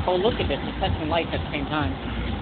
Oh, look at this. It's touching lights at the same time.